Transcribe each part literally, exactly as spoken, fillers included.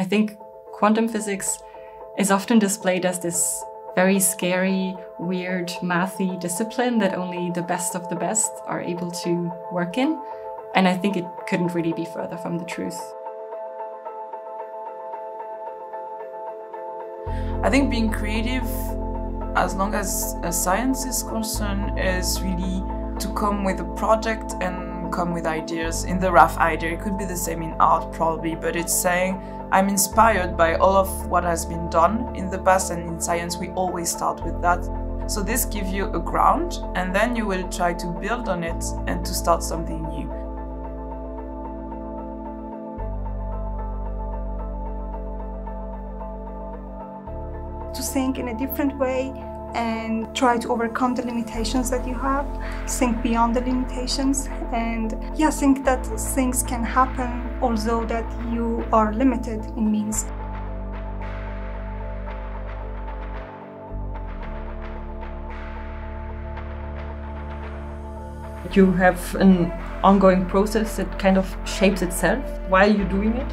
think quantum physics is often displayed as this very scary, weird, mathy discipline that only the best of the best are able to work in. And I think it couldn't really be further from the truth. I think being creative, as long as uh, science is concerned, is really to come with a project and come with ideas. In the rough idea, it could be the same in art probably, but it's saying I'm inspired by all of what has been done in the past, and in science we always start with that. So this gives you a ground, and then you will try to build on it and to start something new. To think in a different way and try to overcome the limitations that you have, think beyond the limitations, and yeah, think that things can happen although that you are limited in means. You have an ongoing process that kind of shapes itself while you're doing it.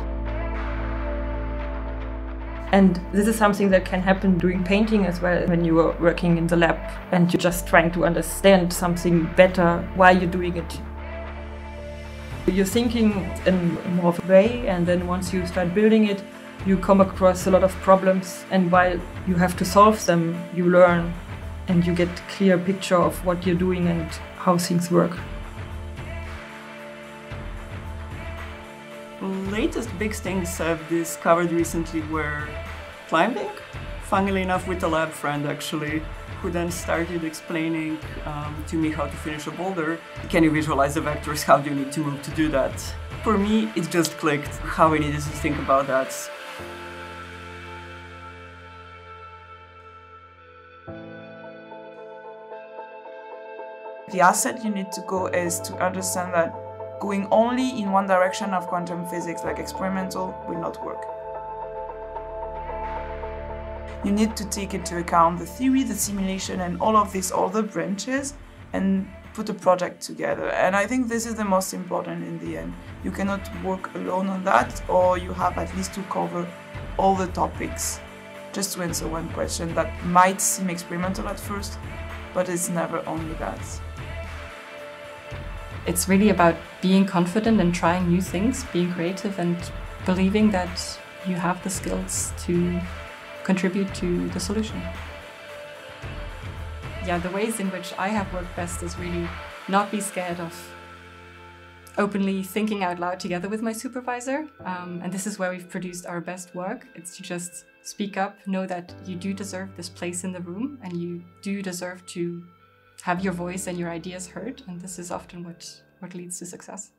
And this is something that can happen during painting as well, when you are working in the lab and you're just trying to understand something better while you're doing it. You're thinking in more of a way, and then once you start building it, you come across a lot of problems, and while you have to solve them, you learn and you get a clear picture of what you're doing and how things work. Latest big things I've discovered recently were climbing. Funnily enough, with a lab friend actually, who then started explaining um, to me how to finish a boulder. Can you visualize the vectors? How do you need to move to do that? For me, it just clicked how I needed to think about that. The asset you need to go is to understand that going only in one direction of quantum physics, like experimental, will not work. You need to take into account the theory, the simulation, and all of these other branches and put a project together. And I think this is the most important in the end. You cannot work alone on that, or you have at least to cover all the topics. Just to answer one question that might seem experimental at first, but it's never only that. It's really about being confident and trying new things, being creative and believing that you have the skills to contribute to the solution. Yeah, the ways in which I have worked best is really not be scared of openly thinking out loud together with my supervisor. Um, and this is where we've produced our best work. It's to just speak up, know that you do deserve this place in the room and you do deserve to have your voice and your ideas heard, and this is often what, what leads to success.